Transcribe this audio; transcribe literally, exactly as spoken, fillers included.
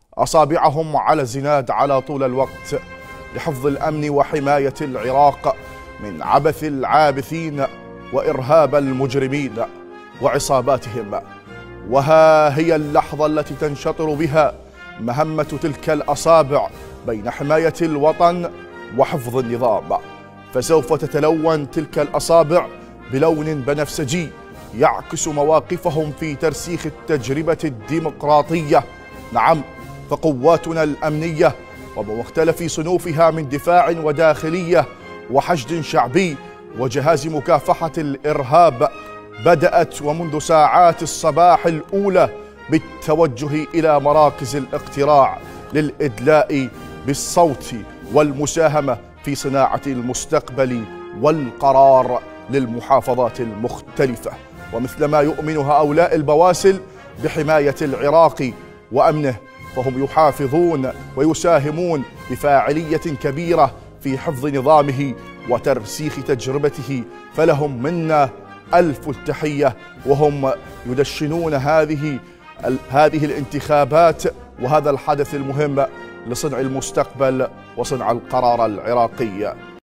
أصابعهم على الزناد على طول الوقت لحفظ الأمن وحماية العراق من عبث العابثين وإرهاب المجرمين وعصاباتهم. وها هي اللحظة التي تنشطر بها مهمة تلك الأصابع بين حماية الوطن وحفظ النظام، فسوف تتلون تلك الأصابع بلون بنفسجي يعكس مواقفهم في ترسيخ التجربة الديمقراطية. نعم، فقواتنا الأمنية وبمختلف صنوفها من دفاع وداخلية وحشد شعبي وجهاز مكافحة الإرهاب بدأت ومنذ ساعات الصباح الأولى بالتوجه إلى مراكز الاقتراع للإدلاء بالصوت والمساهمة في صناعة المستقبل والقرار للمحافظات المختلفة. ومثلما يؤمن هؤلاء البواسل بحماية العراق وأمنه، فهم يحافظون ويساهمون بفاعلية كبيرة في حفظ نظامه وترسيخ تجربته، فلهم منا ألف التحية، وهم يدشنون هذه هذه الانتخابات وهذا الحدث المهم لصنع المستقبل وصنع القرار العراقي.